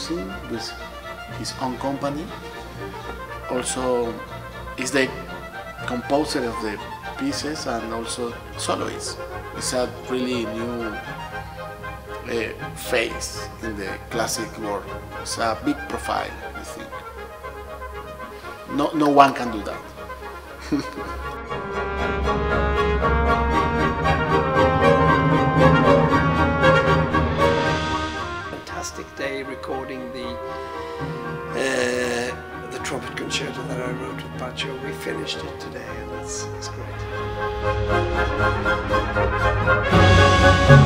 composing with his own company. Also is the composer of the pieces and also soloist. It's a really new phase in the classic world. It's a big profile, I think. No one can do that. Fantastic day recording the trumpet concerto that I wrote with Pacho. We finished it today and it's great.